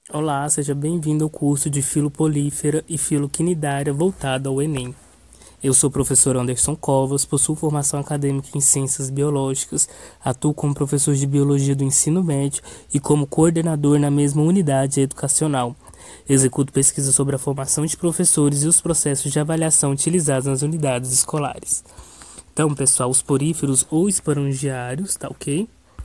Olá, seja bem-vindo ao curso de Filopolífera e Filoquinidária voltado ao Enem. Eu sou o professor Anderson Covas, possuo formação acadêmica em Ciências Biológicas, atuo como professor de Biologia do Ensino Médio e como coordenador na mesma unidade educacional. Executo pesquisas sobre a formação de professores e os processos de avaliação utilizados nas unidades escolares. Então, pessoal, os poríferos ou esporangiários, tá ok?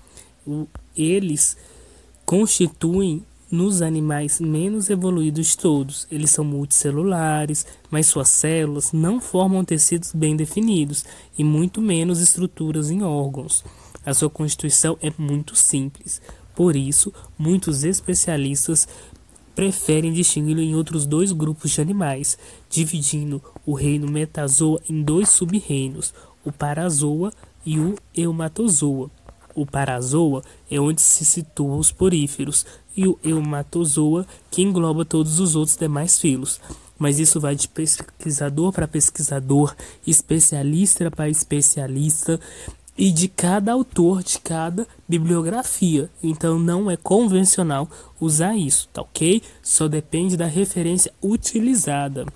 Eles constituem nos animais menos evoluídos de todos. Eles são multicelulares, mas suas células não formam tecidos bem definidos e muito menos estruturas em órgãos. A sua constituição é muito simples. Por isso, muitos especialistas preferem distingui-lo em outros dois grupos de animais, dividindo o reino Metazoa em dois sub-reinos, o Parazoa e o Eumatozoa. O Parazoa é onde se situam os poríferos e o Eumatozoa que engloba todos os outros demais filos. Mas isso vai de pesquisador para pesquisador, especialista para especialista e de cada autor, de cada bibliografia. Então não é convencional usar isso, tá ok? Só depende da referência utilizada.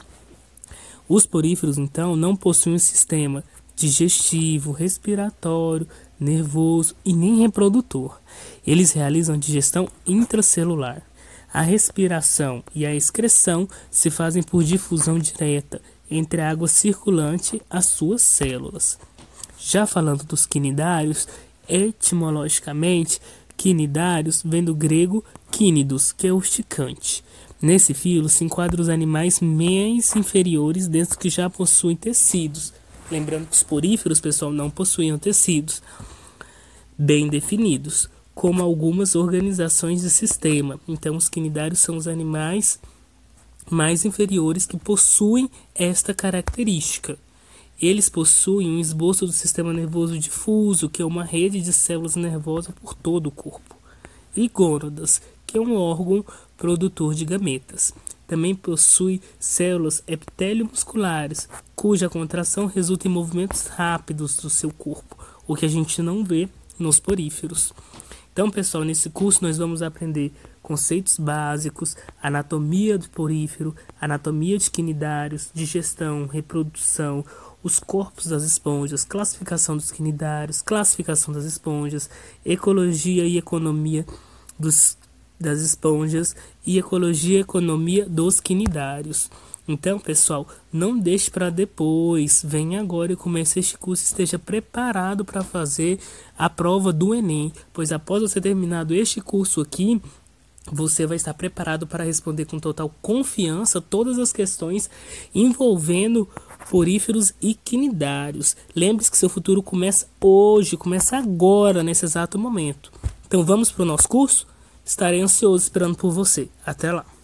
Os poríferos, então, não possuem um sistema digestivo, respiratório, nervoso e nem reprodutor. Eles realizam a digestão intracelular. A respiração e a excreção se fazem por difusão direta entre a água circulante às suas células. Já falando dos quinidários, etimologicamente, quinidários vem do grego quínidos, que é urticante. Nesse filo se enquadram os animais mais inferiores dentro que já possuem tecidos. Lembrando que os poríferos, pessoal, não possuíam tecidos bem definidos, como algumas organizações de sistema. Então, os quinidários são os animais mais inferiores que possuem esta característica. Eles possuem um esboço do sistema nervoso difuso, que é uma rede de células nervosas por todo o corpo, e gônadas, que é um órgão produtor de gametas. Também possui células epitélio-musculares, cuja contração resulta em movimentos rápidos do seu corpo, o que a gente não vê nos poríferos. Então, pessoal, nesse curso nós vamos aprender conceitos básicos, anatomia do porífero, anatomia de quinidários, digestão, reprodução, os corpos das esponjas, classificação dos quinidários, classificação das esponjas, ecologia e economia das esponjas e ecologia e economia dos quinidários. Então, pessoal, não deixe para depois, venha agora e comece este curso, esteja preparado para fazer a prova do Enem, pois após você terminado este curso aqui, você vai estar preparado para responder com total confiança todas as questões envolvendo poríferos e quinidários. Lembre-se que seu futuro começa hoje, começa agora, nesse exato momento. Então vamos para o nosso curso? Estarei ansioso esperando por você. Até lá!